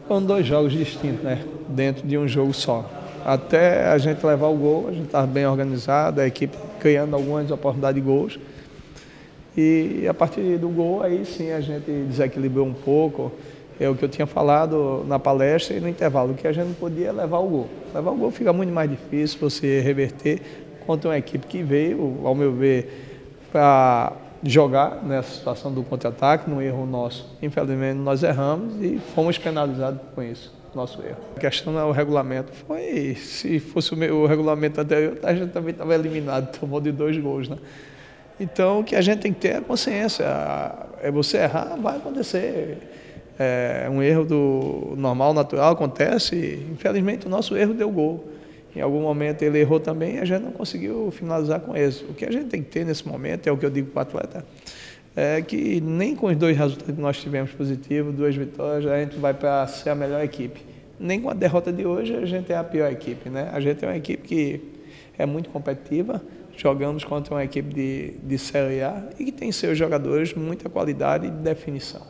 Foram dois jogos distintos, né? Dentro de um jogo só. Até a gente levar o gol, a gente estava bem organizado, a equipe criando algumas oportunidades de gols. E a partir do gol, aí sim a gente desequilibrou um pouco. É o que eu tinha falado na palestra e no intervalo, que a gente não podia levar o gol. Levar o gol fica muito mais difícil você reverter contra uma equipe que veio, ao meu ver, para jogar nessa situação do contra-ataque, num erro nosso. Infelizmente nós erramos e fomos penalizados com isso, nosso erro. A questão não é o regulamento. Se fosse o regulamento anterior, a gente também estava eliminado, tomou de 2 gols, né? Então o que a gente tem que ter é consciência. É você errar, vai acontecer. É um erro do normal, natural, acontece. Infelizmente o nosso erro deu gol. Em algum momento ele errou também e a gente não conseguiu finalizar com êxito. O que a gente tem que ter nesse momento, é o que eu digo para o atleta, é que nem com os 2 resultados que nós tivemos positivos, 2 vitórias, a gente vai para ser a melhor equipe. Nem com a derrota de hoje a gente é a pior equipe, né? A gente é uma equipe que é muito competitiva, jogamos contra uma equipe de Série A e que tem seus jogadores muita qualidade e definição.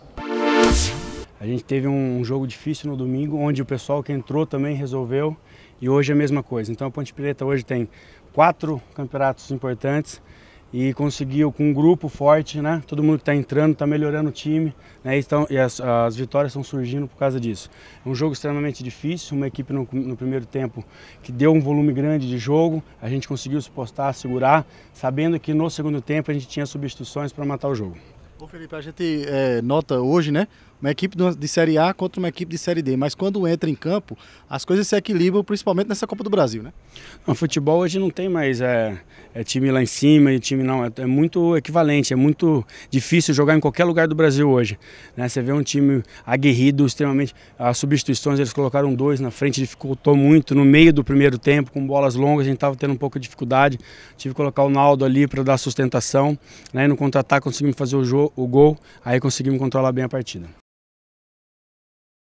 A gente teve um jogo difícil no domingo, onde o pessoal que entrou também resolveu, e hoje é a mesma coisa. Então a Ponte Preta hoje tem 4 campeonatos importantes e conseguiu com um grupo forte, né? Todo mundo que está entrando está melhorando o time, né? E as vitórias estão surgindo por causa disso. É um jogo extremamente difícil, uma equipe no primeiro tempo que deu um volume grande de jogo, a gente conseguiu se postar, segurar, sabendo que no segundo tempo a gente tinha substituições para matar o jogo. Ô Felipe, a gente nota hoje, né, uma equipe de Série A contra uma equipe de Série D, mas quando entra em campo, as coisas se equilibram, principalmente nessa Copa do Brasil, né? No futebol hoje não tem mais time lá em cima e time não, é muito equivalente, é muito difícil jogar em qualquer lugar do Brasil hoje, né? Você vê um time aguerrido, extremamente, as substituições eles colocaram 2 na frente, dificultou muito no meio do primeiro tempo, com bolas longas a gente estava tendo um pouco de dificuldade, tive que colocar o Naldo ali para dar sustentação, né? E no contra-ataque conseguimos fazer o gol, aí conseguimos controlar bem a partida.